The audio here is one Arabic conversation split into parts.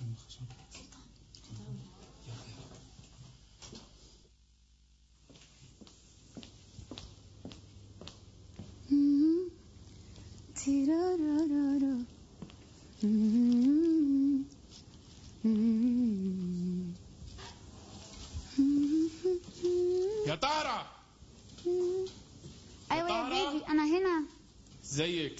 يا طارة. ايوه يا بيبي انا هنا. ازيك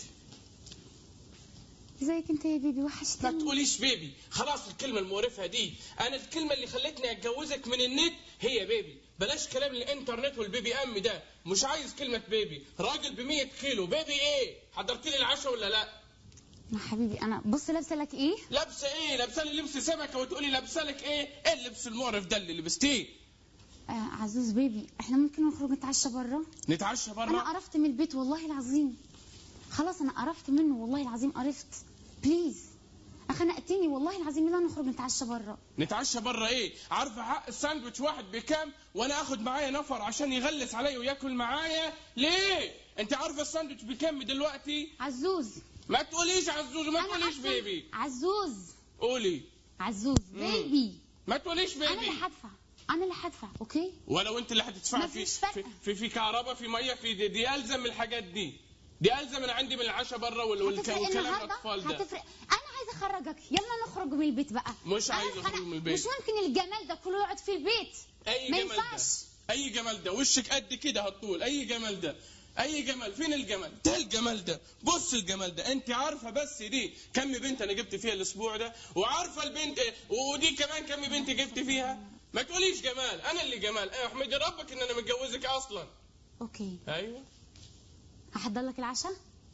انت يا بيبي؟ وحشتني. ما تقوليش بيبي، خلاص الكلمة المقرفة دي. انا الكلمة اللي خلتني اتجوزك من النت هي بيبي. بلاش كلام الانترنت والبيبي ام ده. مش عايز كلمة بيبي. راجل ب100 كيلو. بيبي ايه؟ حضرت لي العشاء ولا لا؟ ما حبيبي انا بص لابسه لك ايه؟ لابسه ايه؟ لابسه لي لبس سمكه وتقولي لابسه لك ايه؟ ايه اللبس المقرف ده اللي لبستيه؟ عزوز بيبي احنا ممكن نخرج نتعشى بره؟ نتعشى بره؟ انا قرفت من البيت والله العظيم. خلاص انا قرفت منه والله العظيم، قرفت. بليز خنقتني والله العظيم. يلا نخرج نتعشى بره. نتعشى بره ايه؟ عارفه حق الساندوتش واحد بكام؟ وانا اخد معايا نفر عشان يغلس عليا وياكل معايا؟ ليه؟ انت عارفه الساندوتش بكام دلوقتي؟ عزوز ما تقوليش عزوز وما تقوليش بيبي. عزوز قولي عزوز بيبي. ما تقوليش بيبي. انا اللي هدفع اوكي؟ ولو انت اللي هتدفع في كهرباء في ميه في دي الزم الحاجات دي الزم. انا عندي من العشاء بره والكلام الاطفال ده. هتفرق. انا عايزه اخرجك. يلا نخرج من البيت بقى. مش عايزه اخرج من البيت. مش ممكن الجمال ده كله يقعد في البيت. ما ينفعش. اي جمال ده؟ وشك قد كده هالطول. اي جمال ده؟ اي جمال؟ فين الجمال ده؟ الجمال ده بص الجمال ده. انت عارفه بس دي كم بنت انا جبت فيها الاسبوع ده؟ وعارفه البنت ودي كمان كم بنت جبت فيها؟ ما تقوليش جمال. انا اللي جمال. احمدي ربك ان انا متجوزك اصلا. اوكي ايوه. هحضر لك العشاء.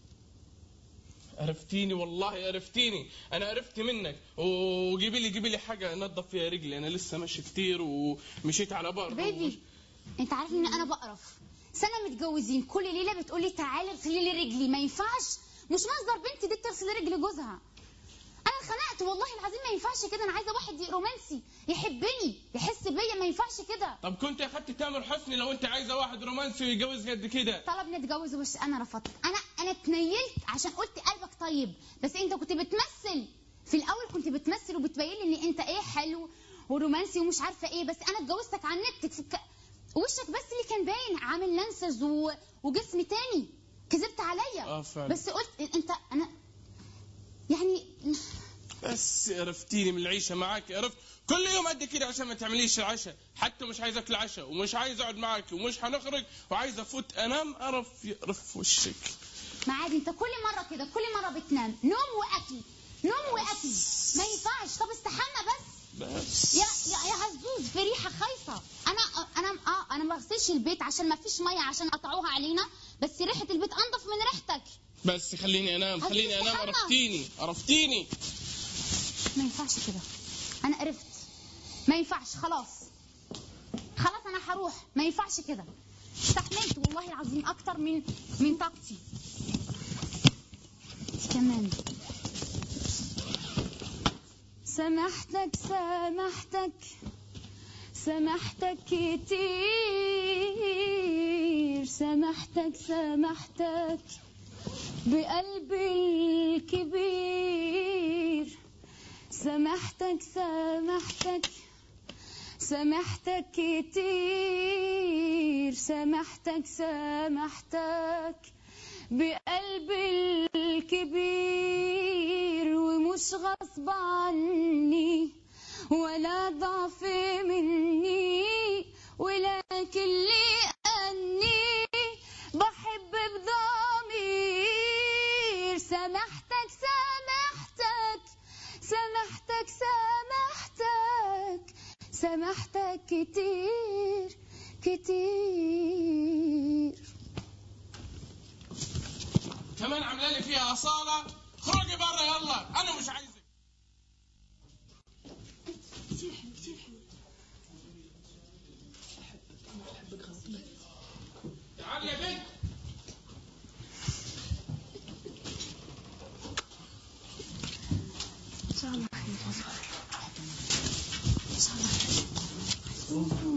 عرفتيني والله عرفتيني. انا عرفت منك. وجيبي لي حاجه انضف فيها رجلي. انا لسه ماشي كتير ومشيت على بره. بيبي انت عارف ان انا بقرف. سنه متجوزين كل ليله بتقولي تعالي اغسلي لي رجلي. ما ينفعش. مش مصدر بنتي دي تغسل رجل جوزها. انا اتخنقت والله العظيم. ما ينفعش كده. انا عايزه واحد رومانسي يحبني يحس بيا. ما ينفعش كده. طب كنت اخدت تامر حسني لو انت عايزه واحد رومانسي ويتجوز قد كده. طلب نتجوز وش انا رفضت. انا اتنيلت عشان قلت قلبك طيب. بس انت كنت بتمثل في الاول. كنت بتمثل وبتبين لي ان انت ايه حلو ورومانسي ومش عارفه ايه. بس انا اتجوزتك على النت. وشك بس اللي كان باين عامل لانسز وجسم تاني. كذبت عليا. فعلا. بس قلت انت انا يعني بس عرفتيني من العيشه معاك. عرفت كل يوم قد كده عشان ما تعمليش العشاء. حتى مش عايز اكل عشاء ومش عايز اقعد معاك ومش هنخرج وعايز افوت انام. قرف وشك. ما عادي انت كل مره كده. كل مره بتنام. نوم واكل نوم واكل. ما ينفعش. طب استحمى بس. يا عزوز في ريحه خايفه. انا ما بغسلش البيت عشان ما فيش ميه عشان قطعوها علينا. بس ريحه البيت انضف من ريحتك. بس خليني انام. عرفتيني. ما ينفعش كده. انا قرفت. ما ينفعش. خلاص انا هروح. ما ينفعش كده. استحملت والله العظيم اكتر من طاقتي. كمان سامحتك كتير. سامحتك بقلبي الكبير. سامحتك كتير. سامحتك بقلبي الكبير. ومش غصب عني ولا ضعف مني ولكن لأني بحب بضمير. سامحتك كتير. كمان عامله فيها أصالة. خرجي بره يلا. انا مش عايزك. كتير حلو. بحبك غلطية. تعالي يا بنت. ان شاء الله خير. ان شاء الله خير.